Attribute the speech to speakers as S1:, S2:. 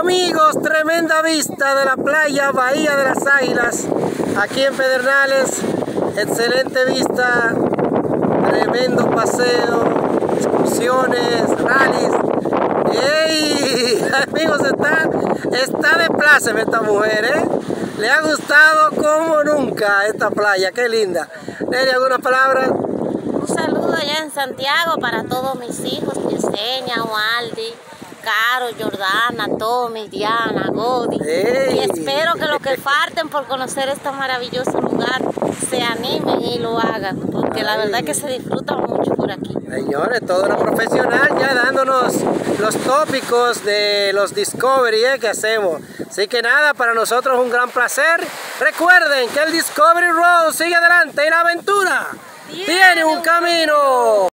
S1: amigos, tremenda vista de la playa Bahía de las Águilas, aquí en Pedernales. Excelente vista, tremendo paseo, excursiones, rallies. ¡Ey! Amigos, está de pláceme esta mujer, ¿eh? Le ha gustado como nunca esta playa, qué linda. Nelly, ¿algunas palabras?
S2: Un saludo allá en Santiago para todos mis hijos, Yesenia, Waldi, Caro, Jordana, Tommy, Diana, Godi.
S1: ¡Ey!
S2: Y espero que los que falten por conocer este maravilloso lugar se animen y lo hagan, porque la verdad es que se disfruta mucho por aquí.
S1: Señores, toda una profesional ya dándonos los tópicos de los Discovery que hacemos. Así que nada, para nosotros es un gran placer. Recuerden que el Discovery Road sigue adelante y la aventura tiene un camino.